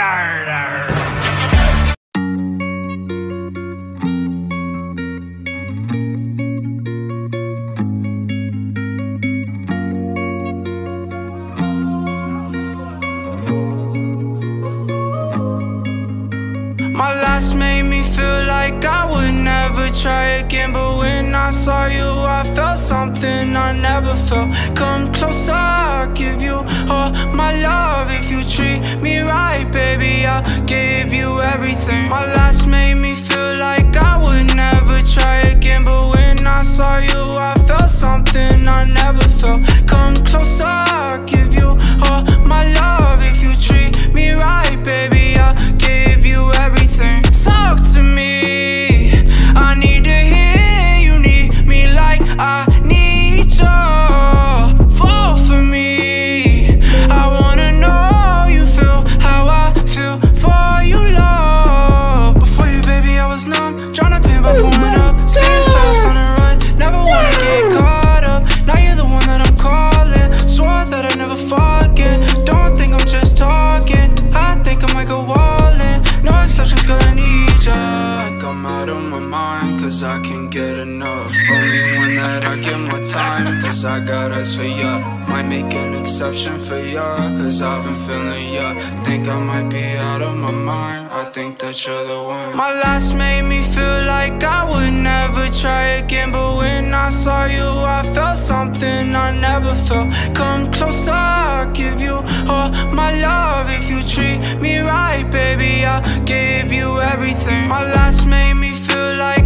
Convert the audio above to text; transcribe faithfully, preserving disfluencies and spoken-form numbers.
yarder. My last made me feel like I would never try again, but when I saw you I felt something I never felt. Come closer, I'll give you all my love. If you treat me right, baby, I'll give you everything. My last made me feel like I would never try again, but when I saw you I felt something I never felt. Come closer, I'll give you all my love. If you treat me right, baby, I'll give you everything. Talk to me, I need to hear you need me like I need you. Fall for me, I wanna know you feel how I feel for you, love. Before you, baby, I was numb, tryna paint by pouring up. Speeding fast on the run, never wanna get caught up. Now you're the one that I'm calling, swore that I'd never forget. Don't think I'm just talking, I think I might go all in. No exceptions, girl, I need ya. Like I'm out of my mind, cause I can't get enough. Only one that I give my time, cause I got eyes for ya. Might make an exception for ya, cause I've been feeling ya. Think I might be out of my mind, I think that you're the one. My last made me feel like I would never try again, but when I saw you I felt something I never felt. Come closer, I'll give you all my love. If you treat me right, baby, I'll give you everything. My last made me feel like